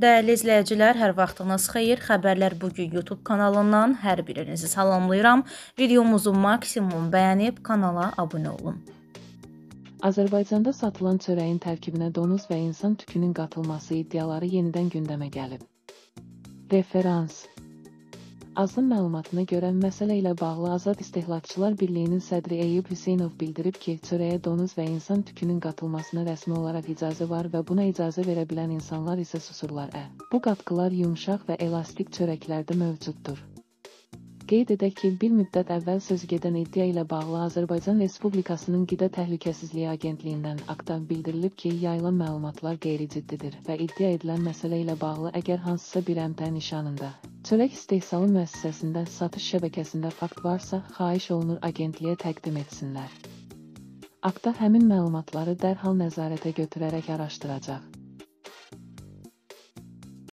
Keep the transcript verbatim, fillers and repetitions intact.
Dəyərli izləyicilər, hər vaxtınız xeyir. Xəbərlər bugün YouTube kanalından hər birinizi salamlayıram. Videomuzu maksimum bəyənib kanala abunə olun. Azərbaycanda satılan çörəyin tərkibinə donuz və insan tükünün qatılması iddiaları yenidən gündəmə gəlib. Referans. Azın məlumatına görə məsələ ilə bağlı Azad İstehlakçılar Birliyinin sədri Eyüp Hüseynov bildirib ki, çörəyə donuz və insan tükünün qatılmasına rəsmi olaraq icazə var və buna icazə verə bilən insanlar isə susurlar. Ə. Bu qatqılar yumşaq və elastik çörəklərdə mövcuddur. Qeyd edək ki, bir müddət əvvəl sözügedən iddia ilə bağlı Azərbaycan Respublikasının Qida Təhlükəsizliyi Agentliyindən AQDA bildirilib ki, yayılan məlumatlar qeyri-ciddidir və iddia edilən məsələ ilə bağlı əgər hansısa bir əmtə nişanında çörək istehsalı müəssisəsində satış şəbəkəsində fakt varsa, xahiş olunur agentliyə təqdim etsinlər. AQDA həmin məlumatları dərhal nəzarətə götürərək araşdıracaq.